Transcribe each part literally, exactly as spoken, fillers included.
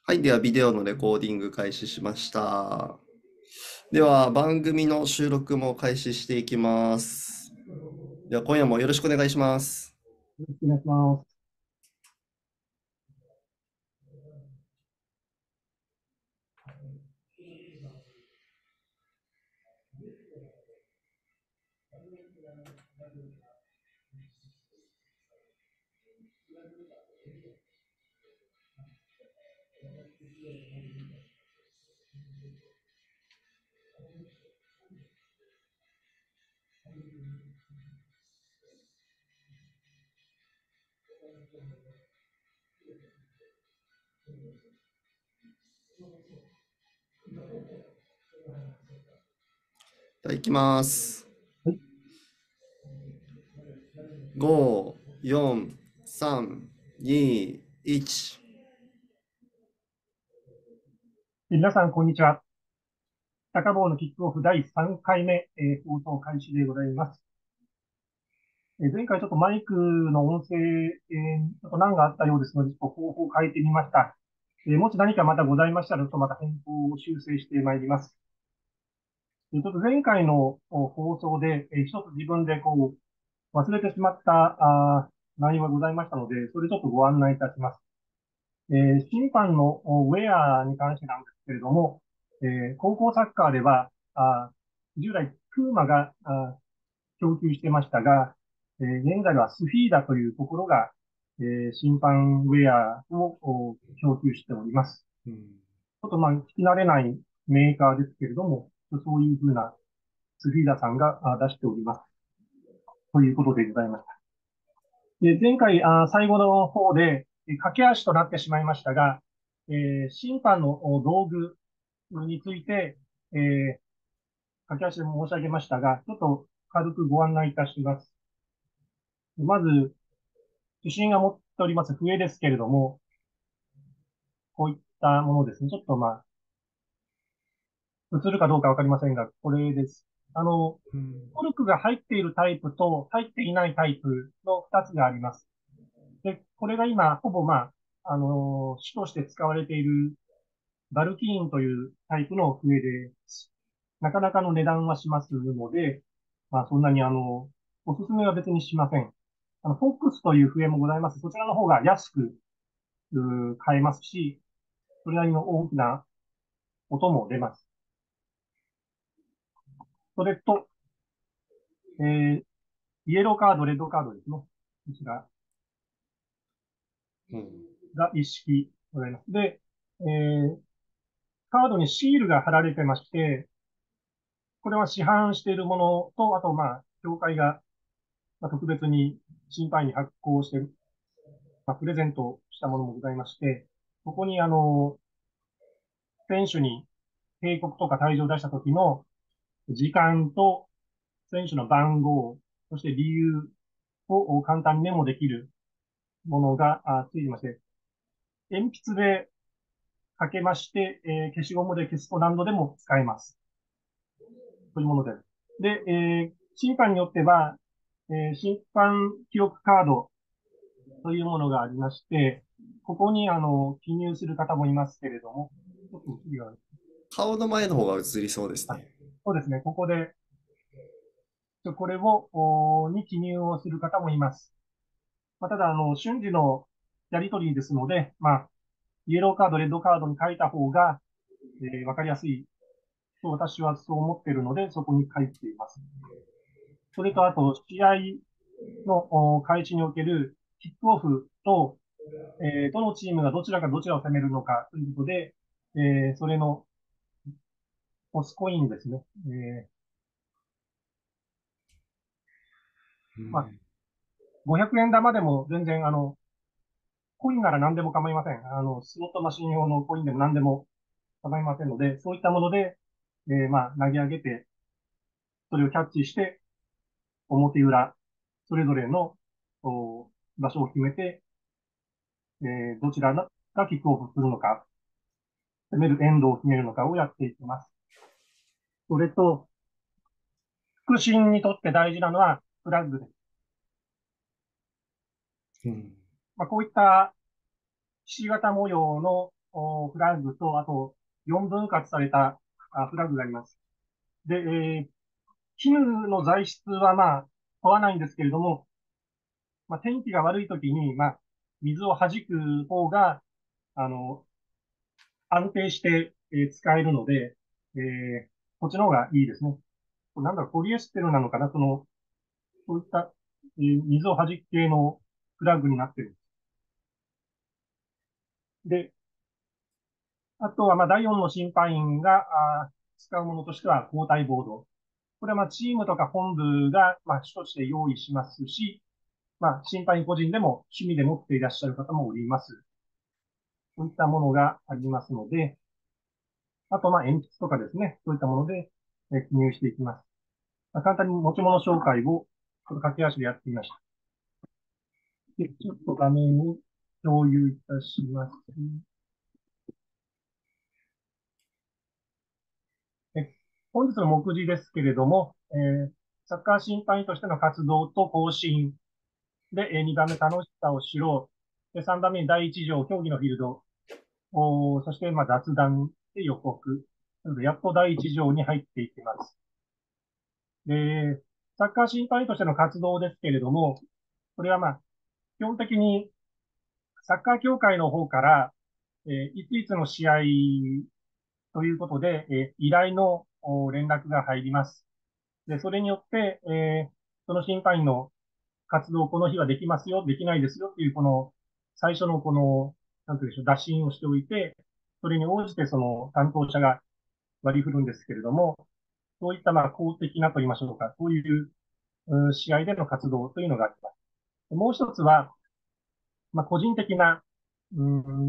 はい、ではビデオのレコーディング開始しました。では番組の収録も開始していきます。では今夜もよろしくお願いします。 よろしくお願いします。 では行きます。 はい。 ご、よん、さん、に、いち。 皆さん、こんにちは。高坊のキックオフだいさんかいめ、えー放送開始でございます。えー前回ちょっとマイクの音声、えーちょっと難があったようですので、ちょっと方法を変えてみました。えーもし何かまたございましたら、ちょっとまた変更を修正してまいります。えーちょっと前回のお放送で、えー一つ自分でこう忘れてしまったあー内容がございましたので、それちょっとご案内いたします。えー審判のおウェアに関してなんですけれども、えー高校サッカーでは、あ従来、プーマがあ供給してましたが、えー現在はスフィーダというところが、えー審判ウェアをお供給しております。 うん。 ちょっとまあ、聞き慣れないメーカーですけれども、そういうふうなスフィーダさんがあ出しております。ということでございました。で、前回、あ最後の方で、え駆け足となってしまいましたが、えー審判のお道具について、えー駆け足で申し上げましたが、ちょっと軽くご案内いたします。まず、自信が持っております笛ですけれども、こういったものですね。ちょっとまあ、映るかどうかわかりませんが、これです。あの、 うん。 コルクが入っているタイプと入っていないタイプのふたつがあります。で、これが今、ほぼまあ、あの主として使われているバルキーンというタイプの笛です。なかなかの値段はしますので、まあそんなにあの、おすすめは別にしません。あの、フォックスという笛もございます。そちらの方が安くう買えますし、それなりの大きな音も出ます。それと、えー、イエローカード、レッドカードですね。こちらうん。 が一式ございます。で、えー、カードにシールが貼られてまして、これは市販しているものと、あと、まあ、協会が、まあ、特別に審判員に発行して、まあ、プレゼントしたものもございまして、ここに、あの、選手に警告とか退場を出した時の時間と選手の番号、そして理由を簡単にメモできるものがあついてまして、鉛筆で書けまして、えー消しゴムで消すと何度でも使えます。というものです。で、えー審判によっては、えー審判記録カードというものがありまして、ここにあの記入する方もいますけれども、ちょっと次が顔の前の方が映りそうですあ、 ね。 そうですね、ここで、これを、おに記入をする方もいます。まあ、ただ、あの、瞬時のやり取りですので、まあ、イエローカード、レッドカードに書いた方が、えーわかりやすいと私はそう思っているので、そこに書いています。それと、あと、試合のお開始におけるキックオフと、えーどのチームがどちらがどちらを攻めるのかということで、えーそれのポスコインですね。えーまあ、 うん。 ごひゃくえん玉でも全然、あの、コインなら何でも構いません。あの、スロットマシン用のコインでも何でも構いませんので、そういったもので、えーまあ、投げ上げて、それをキャッチして、表裏、それぞれのお場所を決めて、えーどちらがキックオフするのか、攻めるエンドを決めるのかをやっていきます。それと、副審にとって大事なのはフラッグです。 うん。 まあ、こういったひし形模様のフラッグと、あとよんぶん割されたフラッグがあります。で、えー、絹の材質はまあ問わないんですけれども、まあ、天気が悪い時に、まあ、水を弾く方が、あの、安定して、えー使えるので、えー、こっちの方がいいですね。なんだろう、ポリエステルなのかな、その、そういった、えー水を弾く系のフラッグになってる。で、あとは、まあ、だいよんの審判員があ使うものとしては、交代ボード。これは、まあ、チームとか本部が、まあ、主として用意しますし、まあ、審判員個人でも趣味で持っていらっしゃる方もおります。そういったものがありますので、あと、まあ、鉛筆とかですね、そういったもので、え記入していきます。まあ、簡単に持ち物紹介を、ちょっと駆け足でやってみました。で、ちょっと画面を共有いたします。え本日の目次ですけれども、えーサッカー審判員としての活動と更新で、えーにばんめ楽しさを知ろう。で、さんばんめにだいいち条、競技のフィールド。おそして、まあ、雑談で予告。なので、やっとだいいち条に入っていきます。で、サッカー審判員としての活動ですけれども、これはまあ、基本的にサッカー協会の方から、えーいついつの試合ということで、えー依頼の連絡が入ります。で、それによって、えーその審判員の活動この日はできますよ、できないですよっていう、この最初のこの、なんていうんでしょう、打診をしておいて、それに応じてその担当者が割り振るんですけれども、そういったまあ公的なと言いましょうか、そういう試合での活動というのがあります。もう一つは、まあ、個人的な、うん、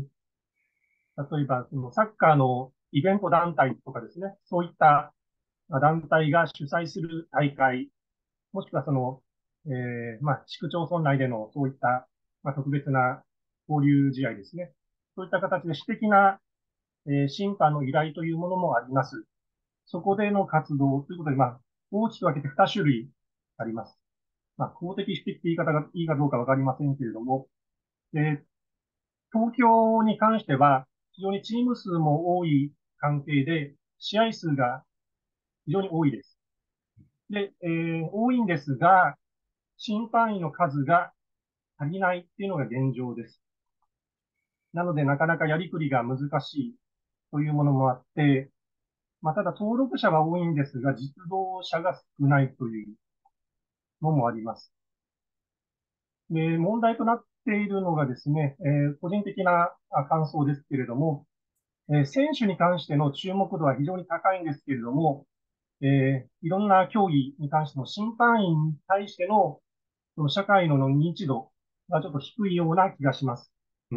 例えばそのサッカーのイベント団体とかですね、そういった団体が主催する大会、もしくはその、えー、まあ、市区町村内でのそういった、まあ、特別な交流試合ですね。そういった形で私的な、えー、審判の依頼というものもあります。そこでの活動ということで、まあ、大きく分けてに種類あります。まあ、公的、私的って言い方がいいかどうかわかりませんけれども、えー、東京に関しては、非常にチーム数も多い関係で、試合数が非常に多いです。で、えー、多いんですが、審判員の数が足りないっていうのが現状です。なので、なかなかやりくりが難しいというものもあって、まあ、ただ登録者は多いんですが、実動者が少ないというのもあります。で、問題となっているのがですね、えー個人的な感想ですけれども、えー選手に関しての注目度は非常に高いんですけれども、えーいろんな競技に関しての審判員に対してのその社会の認知度がちょっと低いような気がします。 うん。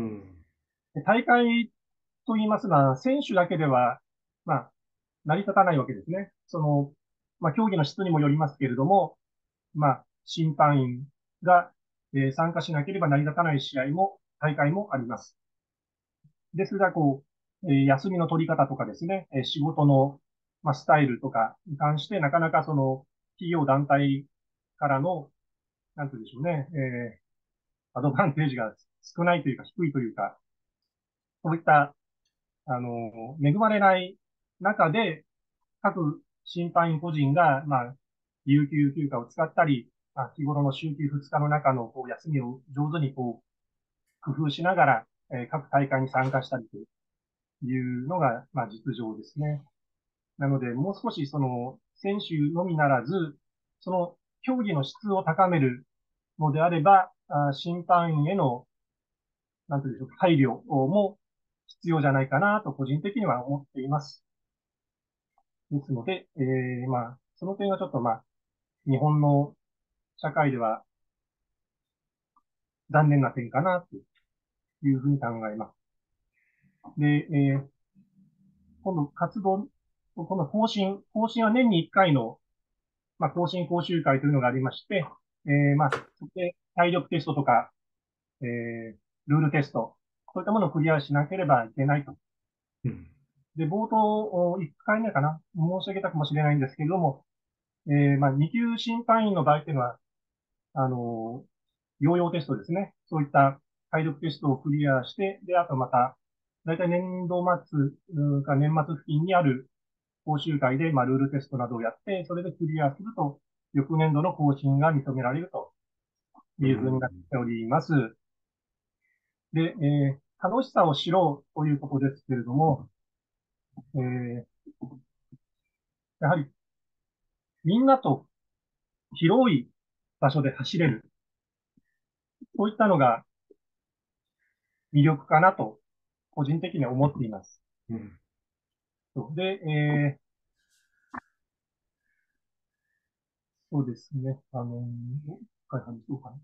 大会と言いますのは、選手だけでは、まあ、成り立たないわけですね。その、まあ、競技の質にもよりますけれども、まあ、審判員が、えー参加しなければ成り立たない試合も、大会もあります。ですが、こう、えー休みの取り方とかですね、えー仕事の、まあ、スタイルとかに関して、なかなかその、企業団体からの、なんて言うんでしょうね、えーアドバンテージが少ないというか、低いというか、そういったあの、恵まれない中で、各審判員個人が、まあ、有給休暇を使ったり、まあ、日頃の週休ふつかの中のこう休みを上手にこう工夫しながら、えー各大会に参加したりというのが、まあ、実情ですね。なので、もう少しその選手のみならず、その競技の質を高めるのであれば、あ審判員への、なんていうんでしょうか、配慮も必要じゃないかなと個人的には思っています。ですので、えー、まあ、その点はちょっとまあ、日本の社会では残念な点かなというふうに考えます。で、えー、今度活動、この更新、更新は年にいっかいの、まあ、更新講習会というのがありまして、えー、まあ、そこで体力テストとか、えー、ルールテスト、そういったものをクリアしなければいけないと。 うん。 で、冒頭いっかいめかな、申し上げたかもしれないんですけれども、えー、まあ、に級審判員の場合というのは、あのーヨーヨーテストですね。そういった体力テストをクリアして、で、あとまた、 だいたい年度末うか年末付近にある講習会で、まあ、ルールテストなどをやって、それでクリアすると、翌年度の更新が認められるとういうふうになっん。 ております。で、えー楽しさを知ろうということですけれども、えーやはりみんなと広い場所で走れる。そういったのが魅力かなと、個人的には思っています。 うん。 で、えーそうですね。あのー、一回話そうかな。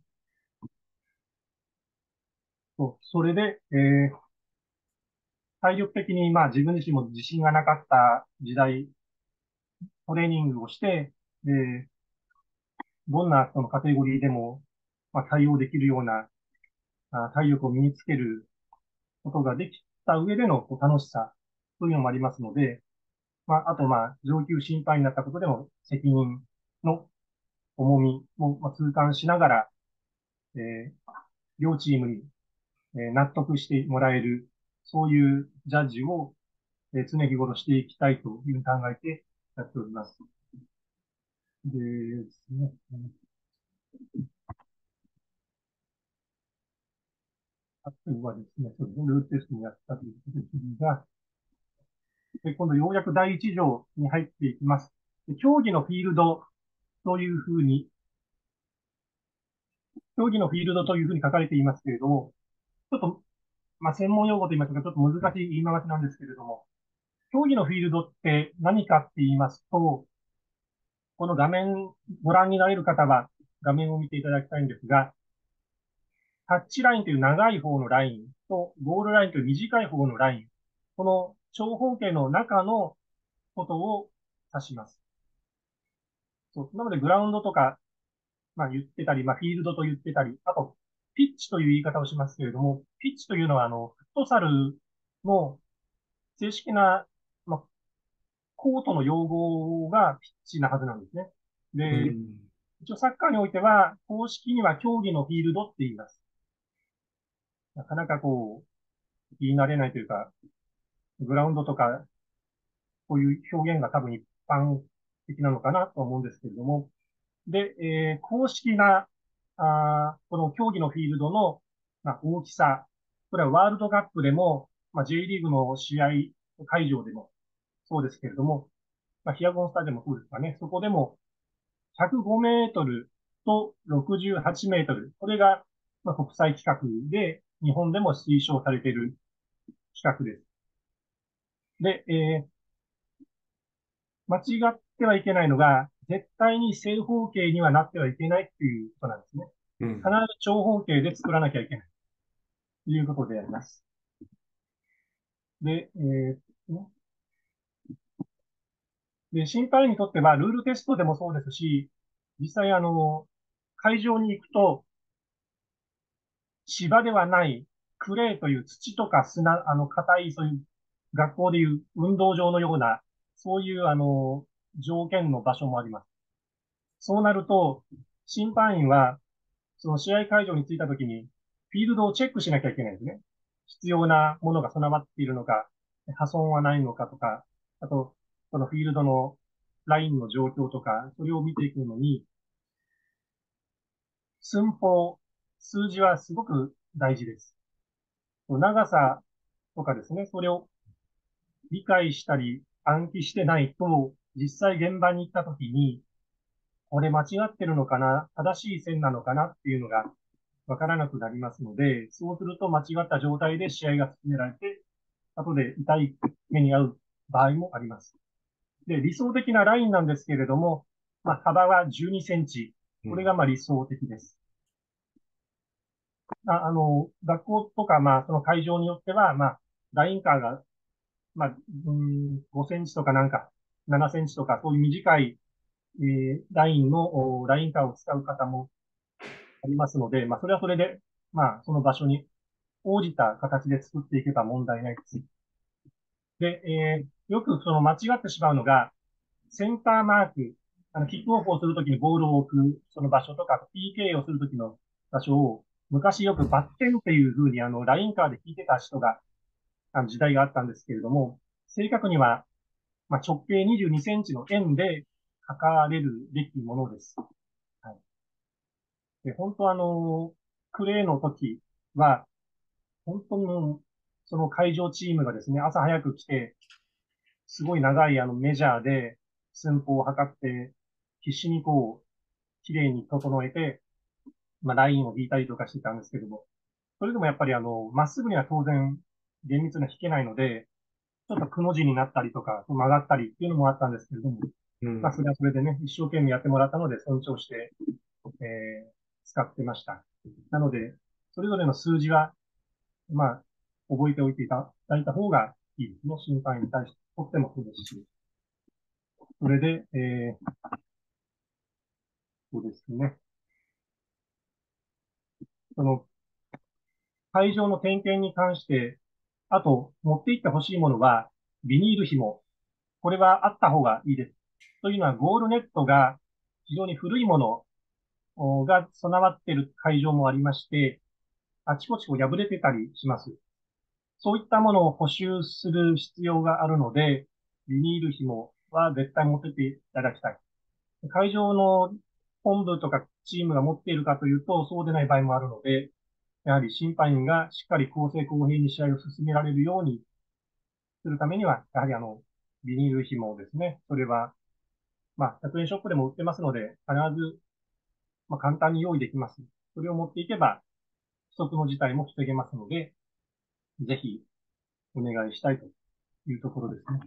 そう、それで、えー体力的に、まあ自分自身も自信がなかった時代、トレーニングをして、で、どんなそのカテゴリーでも、まあ、対応できるようなあ体力を身につけることができた上でのこう楽しさというのもありますので、まあ、あと、まあ、上級審判になったことでも責任の重みを、まあ、痛感しながら、えー両チームに、えー納得してもらえる、そういうジャッジを、えー常日頃していきたいというふうに考えてやっております。でですね。あとはですね、そうですね、ルールテストもやったということですが、で今度ようやくだいいち条に入っていきます。で競技のフィールドというふうに、競技のフィールドというふうに書かれていますけれども、ちょっと、まあ、専門用語と言いますか、ちょっと難しい言い回しなんですけれども、競技のフィールドって何かって言いますと、この画面、ご覧になれる方は画面を見ていただきたいんですが、タッチラインという長い方のラインと、ゴールラインという短い方のライン、この長方形の中のことを指します。そうなので、グラウンドとか、まあ、言ってたり、まあ、フィールドと言ってたり、あと、ピッチという言い方をしますけれども、ピッチというのは、あの、フットサルの正式な、まあ、コートの用語がピッチなはずなんですね。 うで、 ん。 一応サッカーにおいては、公式には競技のフィールドって言います。なかなかこう、言い慣れないというか、グラウンドとか、こういう表現が多分一般的なのかなと思うんですけれども、で、えー公式な、あこの競技のフィールドの、まあ、大きさ、これはワールドカップでも、まあ、J リーグの試合会場でもそうですけれども、まあ、ヒアゴンスタジアムもそうですかね、そこでもひゃくごメートルとろくじゅうはちメートル、これが、まあ、国際規格で日本でも推奨されている規格です。で、えー間違ってはいけないのが、絶対に正方形にはなってはいけないっていうことなんですね。必うん。 ず長方形で作らなきゃいけないということであります。で、えーで、審判員にとってはルールテストでもそうですし、実際あの、会場に行くと芝ではないクレーという土とか砂、あの、硬い、そういう学校でいう運動場のような、そういうあの、条件の場所もあります。そうなると、審判員はその試合会場に着いたときに、フィールドをチェックしなきゃいけないんですね。必要なものが備わっているのか、破損はないのかとか、あと、そのフィールドのラインの状況とか、それを見ていくのに、寸法、数字はすごく大事です。長さとかですね、それを理解したり暗記してないと、実際現場に行ったときに、これ間違ってるのかな、正しい線なのかなっていうのがわからなくなりますので、そうすると間違った状態で試合が進められて、後で痛い目に遭う場合もあります。で、理想的なラインなんですけれども、まあ、幅はじゅうにセンチ。 うん。 これがまあ理想的です。あ、あの、学校とか、まあ、その会場によっては、まあ、ラインカーが、まあ、うん、ごセンチとかなんか、ななセンチとか、そういう短い、えーラインの、ラインカーを使う方もありますので、まあ、それはそれで、まあ、その場所に応じた形で作っていけば問題ないです。で、えー、よくその間違ってしまうのが、センターマーク、あの、キックオフをするときにボールを置く、その場所とか、ピーケー をするときの場所を、昔よくバッテンっていう風にあの、ラインカーで聞いてた人があの時代があったんですけれども、正確には、まあ、直径にじゅうにセンチの円で書かれるべきものです。はい。で、本当あの、クレーの時は、本当にその会場チームがですね、朝早く来て、すごい長いあのメジャーで寸法を測って、必死にこう、綺麗に整えて、まあ、ラインを引いたりとかしてたんですけども、それでもやっぱりあの、まっすぐには当然厳密には引けないので、ちょっとくの字になったりとか、曲がったりっていうのもあったんですけれども、 うん。 まあ、それはそれでね、一生懸命やってもらったので、尊重して、えー使ってました。なので、それぞれの数字は、まあ、覚えておいていただいた方がいいですね。審判員に対してとってもそうですし。それで、えー、そうですね。その、会場の点検に関して、あと、持って行ってほしいものは、ビニール紐。これはあった方がいいです。というのは、ゴールネットが非常に古いものが備わっている会場もありまして、あちこちこう破れてたりします。そういったものを補修する必要があるので、ビニール紐は絶対持ってっていただきたい。会場の本部とかチームが持っているかというと、そうでない場合もあるので、やはり審判員がしっかり公正公平に試合を進められるようにするためには、やはりあの、ビニール紐ですね。それは、まあ、ひゃくえんショップでも売ってますので、必ず、まあ、簡単に用意できます。それを持っていけば、不測の事態も防げますので、ぜひお願いしたいというところですね。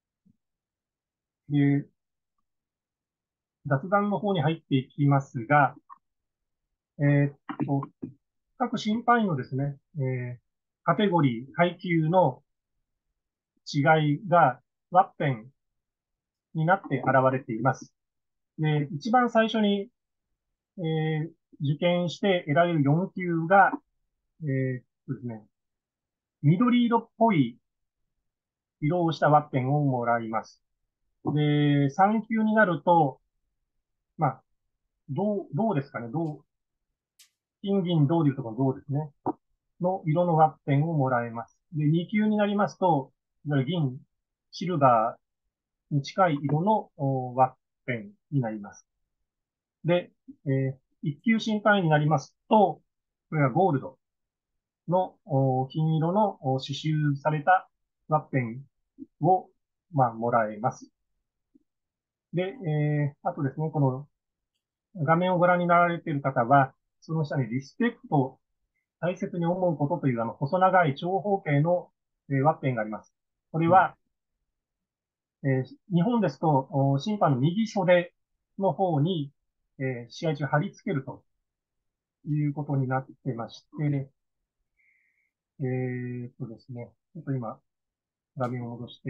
で、雑談の方に入っていきますが、えーっと、各審判員のですね、えーカテゴリー、階級の違いがワッペンになって現れています。で、一番最初に、えー受験して得られるよん級が、えーっとですね、緑色っぽい色をしたワッペンをもらいます。で、さん級になると、まあ、どう、どうですかね、どう、金銀銅でいうところの銅ですね。の色のワッペンをもらえます。で、に級になりますと、いわゆる銀、シルバーに近い色のワッペンになります。で、えー、いっ級審判員になりますと、これはゴールドの金色の刺繍されたワッペンを、まあ、もらえます。で、えー、あとですね、この画面をご覧になられている方は、その下にリスペクト、大切に思うことというあの細長い長方形の、えーワッペンがあります。これは、えー日本ですと、審判の右袖の方に、えー試合中貼り付けるということになってまして、えーっとですね、ちょっと今、画面を戻して、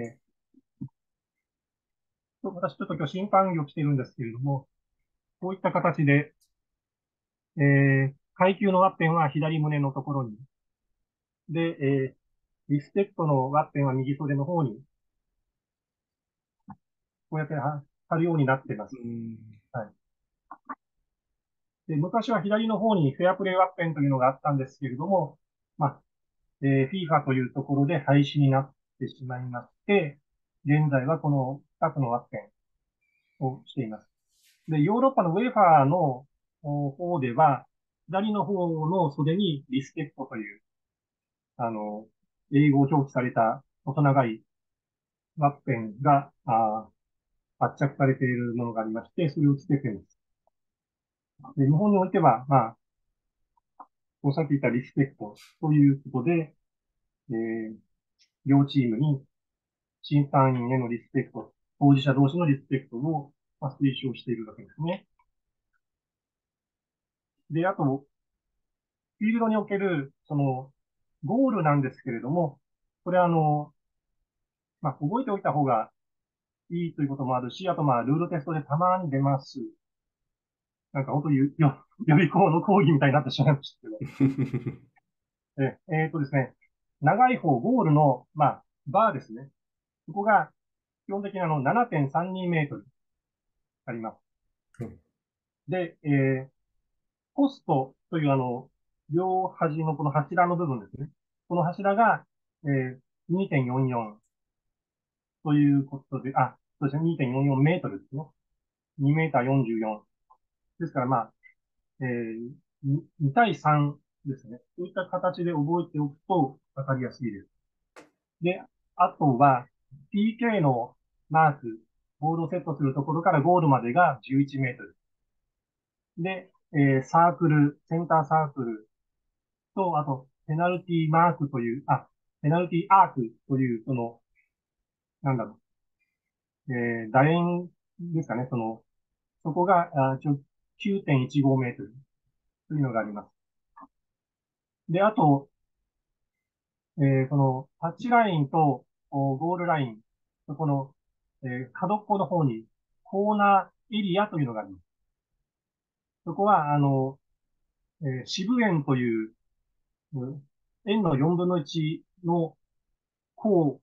私ちょっと今日審判着を着ているんですけれども、こういった形で、えー、階級のワッペンは左胸のところに、で、えー、リスペクトのワッペンは右袖の方に、こうやって貼るようになっています。 うん。 はい。で、昔は左の方にフェアプレーワッペンというのがあったんですけれども、まあ、えー、FIFA というところで廃止になってしまいまして、現在はこのふたつのワッペンをしています。で、ヨーロッパのウェーファーの方では、左の方の袖にリスペクトという、あの、英語を表記された細長いワッペンが、あ発着されているものがありまして、それをつけています。で、日本においては、まあ、さっき言ったリスペクトということで、えー、両チームに審判員へのリスペクト、当事者同士のリスペクトを、まあ、推奨しているわけですね。で、あと、フィールドにおける、その、ゴールなんですけれども、これあの、まあ、覚えておいた方がいいということもあるし、あとまあ、ルールテストでたまに出ます。なんか本当によ、よ予備校の講義みたいになってしまいましたけど。え、えーとですね、長い方、ゴールの、まあ、バーですね。ここが、基本的にあの、ななてんさんにメートルあります。で、えー、ポストというあの、両端のこの柱の部分ですね。この柱が、えー、 にてんよんよんということで、あ、そうですね、にてんよんよんメートルですね。にメーターよんじゅうよん。ですから、まあ、えー、に対さんですね。そういった形で覚えておくとわかりやすいです。で、あとは、ピーケー のマーク、ボールをセットするところからゴールまでがじゅういちメートル。で、えー、サークル、センターサークルと、あと、ペナルティマークという、あ、ペナルティアークという、その、なんだろう、えー、楕円ですかね、その、そこが、あ、ちょ、きゅうてんいちごメートルというのがあります。で、あと、えー、このタッチラインとおゴールライン、この、えー、角っこの方にコーナーエリアというのがあります。そこは、あの、えー、四分円という、うん、円のよんぶんのいちの弧を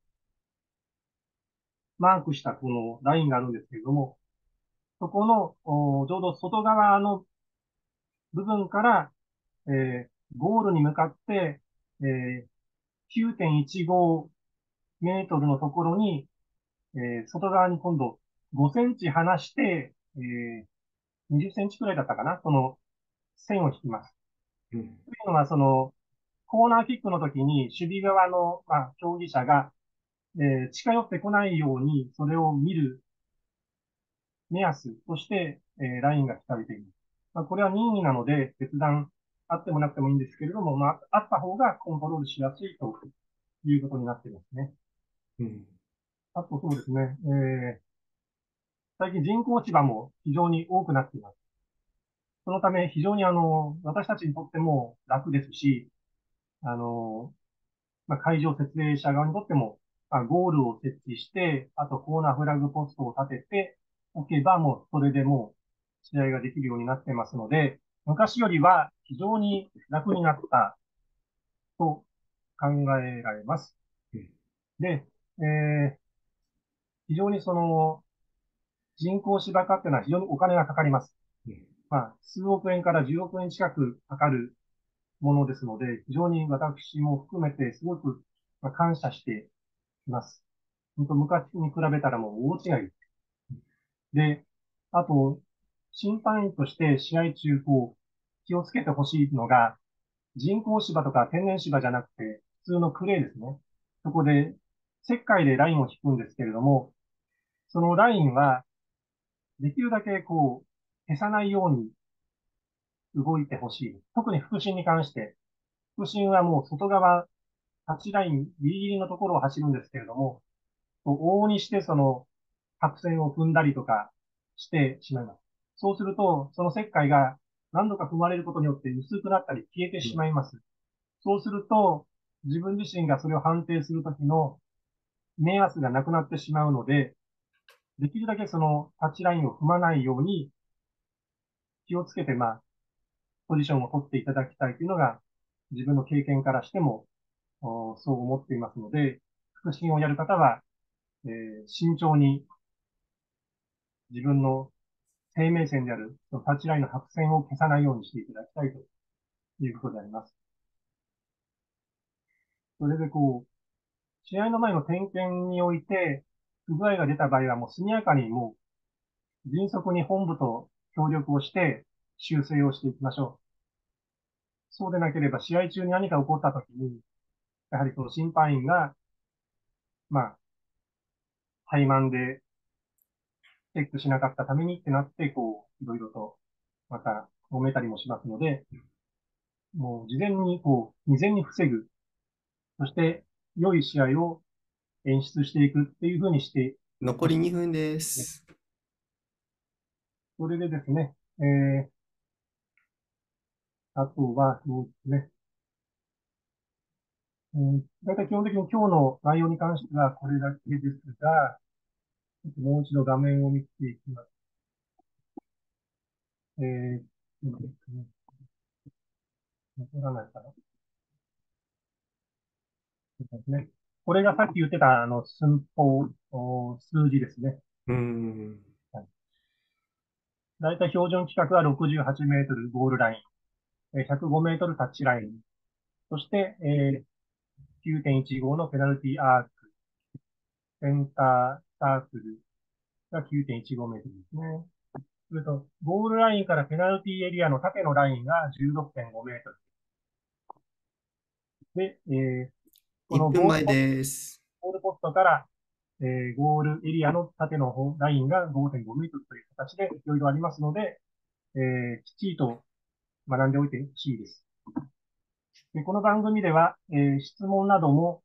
マークしたこのラインがあるんですけれども、そこのおちょうど外側の部分から、えー、ゴールに向かって、えー、きゅうてんいちごメートルのところに、えー、外側に今度ごセンチ離して、えー、にじゅっセンチくらいだったかな、その線を引きます。 うん。 というのは、その、コーナーキックの時に守備側の、まあ、競技者が、えー、近寄ってこないように、それを見る目安として、えー、ラインが引かれています。まあ、これは任意なので、決断あってもなくてもいいんですけれども、まあ、あった方がコントロールしやすいということになっていますね。 うん。 あとそうですね、えー、最近人工落ち葉も非常に多くなっています。そのため、非常にあの、私たちにとっても楽ですし、あの、まあ、会場設営者側にとっても、まあ、ゴールを設置して、あとコーナーフラグポストを立てておけば、もうそれでもう試合ができるようになってますので、昔よりは非常に楽になったと考えられます。 うん。 で、えー、非常にその人工芝化っていうのは非常にお金がかかります。 うん。 まあ、数億円からじゅうおく円近くかかるものですので、非常に私も含めてすごく感謝しています。本当昔に比べたらもう大違いで、あと、審判員として試合中、こう、気をつけてほしいのが、人工芝とか天然芝じゃなくて、普通のクレーですね。そこで、石灰でラインを引くんですけれども、そのラインは、できるだけこう、消さないように動いてほしい。特に腹心に関して、腹心はもう外側、タッチラインギリギリのところを走るんですけれども、往々にしてその白線を踏んだりとかしてしまいます。そうすると、その石灰が何度か踏まれることによって薄くなったり消えてうん。 しまいます。そうすると、自分自身がそれを判定するときの目安がなくなってしまうので、できるだけそのタッチラインを踏まないように気をつけて、まあ、ポジションを取っていただきたいというのが、自分の経験からしても、そう思っていますので、腹心をやる方は、えー慎重に自分の生命線であるそのタッチラインの白線を消さないようにしていただきたいということであります。それでこう、試合の前の点検において、不具合が出た場合はもう速やかにもう迅速に本部と協力をして修正をしていきましょう。そうでなければ試合中に何か起こったときに、やはりその審判員が、まあ、怠慢でチェックしなかったためにってなって、こう、いろいろとまた揉めたりもしますので、もう事前にこう、未然に防ぐ。そして良い試合を演出していくっていうふうにして残りほしいにふんでですね。 す。 それでですね、えー、あとは、そうですね、うん、だいたい基本的に今日の内容に関してはこれだけですが、もう一度画面を見ていきます。えー、そうですね、残らないかな。そうですね。これがさっき言ってた、あの、寸法、お数字ですね。 うーん。 はい。だいたい標準規格はろくじゅうはちメートルゴールライン、ひゃくごメートルタッチライン、そして、えー、 きゅうてんいちご のペナルティアーク、センターサークルがきゅうてんいちごメートルですね。それと、ゴールラインからペナルティエリアの縦のラインがじゅうろくてんごメートル。で、えーこ 1分前のゴールポスト、 です。 ゴールポストから、えーゴールエリアの縦の方ラインがごてんごメートルという形でいろいろありますので、えーきっちりと学んでおいてほしいです。でこの番組では、えー質問なども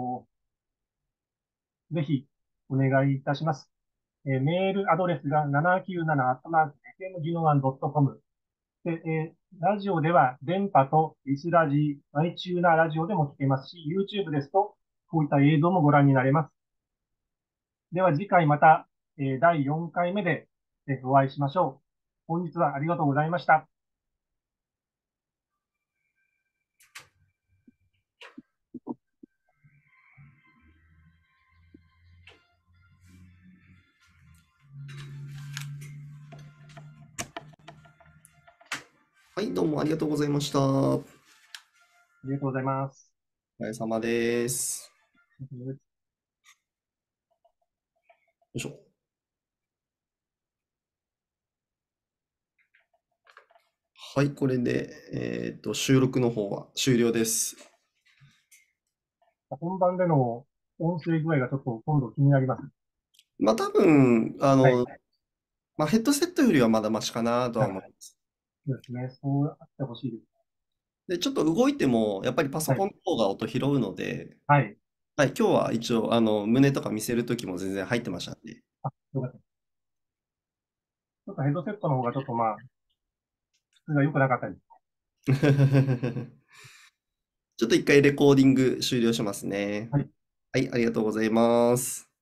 ぜひお願いいたします。えーメールアドレスが ななきゅうななアットマークエフエムギノワンドットコム で、えーラジオでは電波とリスラジ、マイチューナラジオでも聞けますし、YouTube ですとこういった映像もご覧になれます。では次回また、えーだいよんかいめでえーお会いしましょう。本日はありがとうございました。 はい、どうもありがとうございました。おありがとうございます。 疲れ様です。 よよいしょ。はい、これで、えっと、収録の方は終了です。 本番での音声具合がちょっと今度気になります。 まあ多分、あはい。 の、まあ、ヘッドセットよりはまだマシかなとははい。 思います。 そうですね。そうあってほしいです。 で、ちょっと動いても、やっぱりパソはい。 コンの方が音拾うので、 はい。 はい、今日は一応、あの、胸とか見せるときも全然入ってましたんで。 あ、よかった。ちょっとヘッドセットの方がちょっとまあ、質が良くなかったり。 ちょっと一回レコーディング終了しますね。 はい。 はい、ありがとうございます。